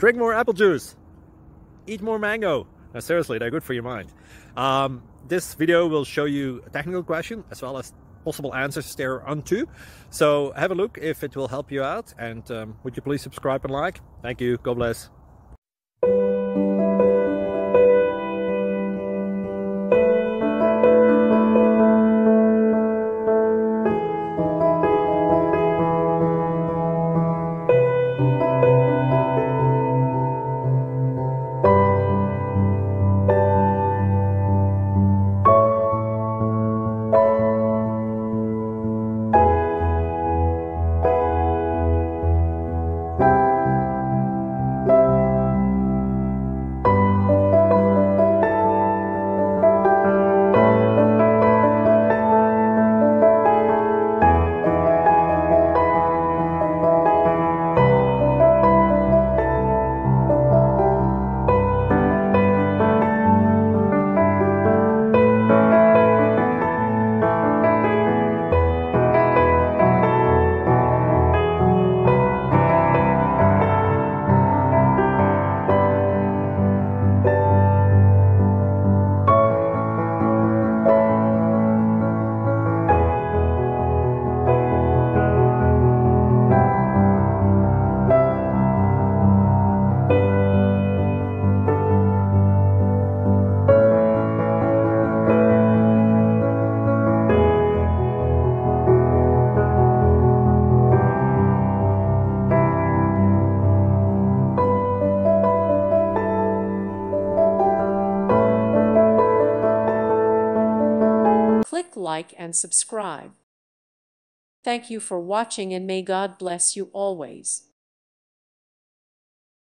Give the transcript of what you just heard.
Drink more apple juice. Eat more mango. No, seriously, they're good for your mind. This video will show you a technical question as well as possible answers thereunto. So have a look if it will help you out, and would you please subscribe and like? Thank you. God bless. Click like and subscribe. Thank you for watching, and may God bless you always.